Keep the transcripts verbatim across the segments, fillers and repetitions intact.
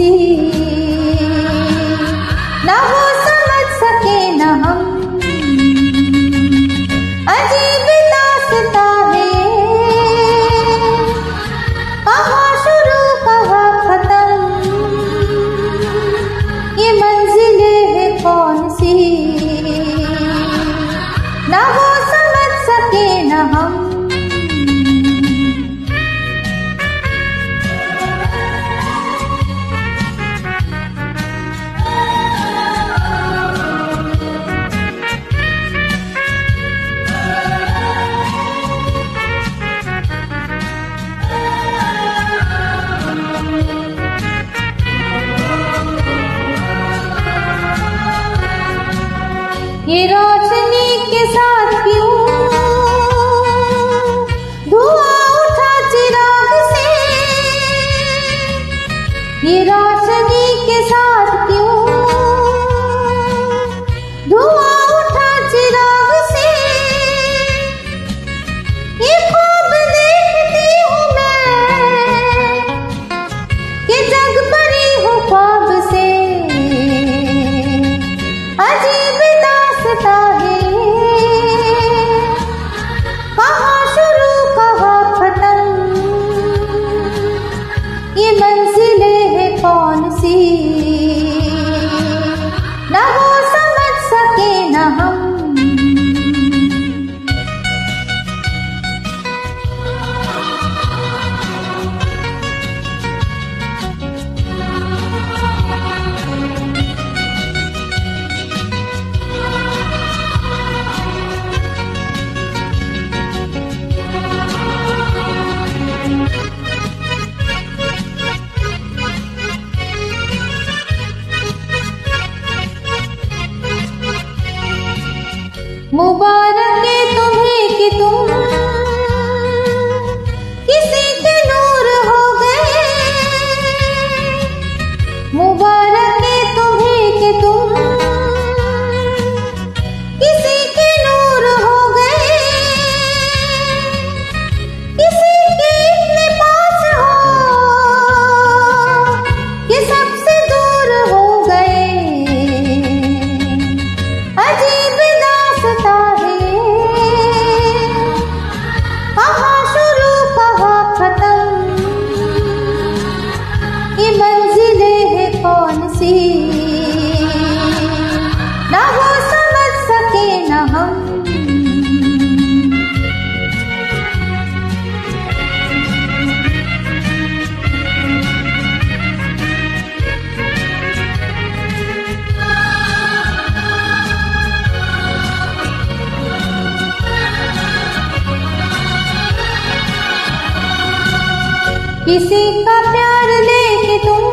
सी, ना वो समझ सके न हम। अजीब दास्ता है, कहाँ शुरू कहाँ खत्म, ये मंजिलें है कौन सी, ना वो समझ सके न हम। ये रोशनी के साथ क्यों धुआं उठा चिराग से, ये रोशनी के साथ क्यों धुआं उठा चिराग से। ये ख्वाब देखती हूँ मैं कि जग पड़ी हूँ ख्वाब से। अजीब दास्ता है, कहाँ शुरू कहाँ खत्म, ये मंजिलें है कौन सी, ना वो समझ सके न हम। मुबारक है तुम्हें कि तुम किसी के नूर हो गए, मुबारक है तुम्हें कि तुम किसी के नूर हो गए। किसी के इतने पास हो कि सबसे दूर हो गए। अजीब दास्ता है, कहाँ शुरू कहाँ खत्म, ये मंजिलें है कौन सी, ना वो समझ सके न हम। किसी का प्यार लेके तुम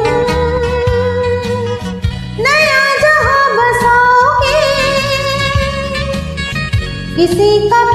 नया जहां बसाओगे, किसी का